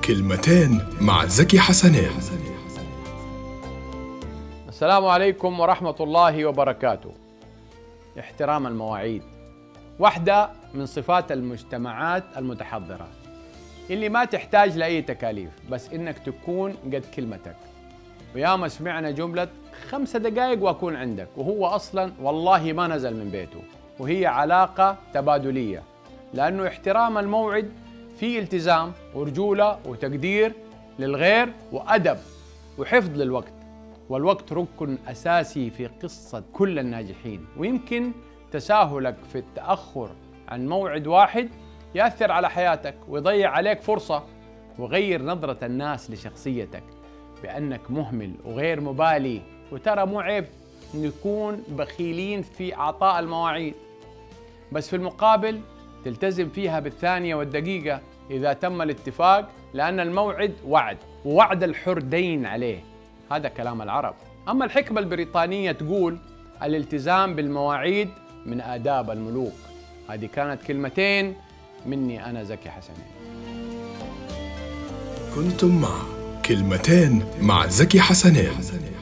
كلمتين مع زكي حسنين. السلام عليكم ورحمة الله وبركاته. احترام المواعيد واحدة من صفات المجتمعات المتحضرة اللي ما تحتاج لأي تكاليف، بس إنك تكون قد كلمتك. وياما سمعنا جملة 5 دقائق وأكون عندك، وهو أصلا والله ما نزل من بيته. وهي علاقة تبادلية، لأنه احترام الموعد فيه التزام ورجولة وتقدير للغير وأدب وحفظ للوقت. والوقت ركن أساسي في قصة كل الناجحين، ويمكن تساهلك في التأخر عن موعد واحد يأثر على حياتك ويضيع عليك فرصة ويغير نظرة الناس لشخصيتك بأنك مهمل وغير مبالي. وترى مو عيب نكون بخيلين في إعطاء المواعيد، بس في المقابل تلتزم فيها بالثانية والدقيقة إذا تم الاتفاق، لأن الموعد وعد، ووعد الحر دين عليه. هذا كلام العرب. أما الحكمة البريطانية تقول الالتزام بالمواعيد من آداب الملوك. هذه كانت كلمتين مني أنا زكي حسنين. كنتم مع كلمتين مع زكي حسنين.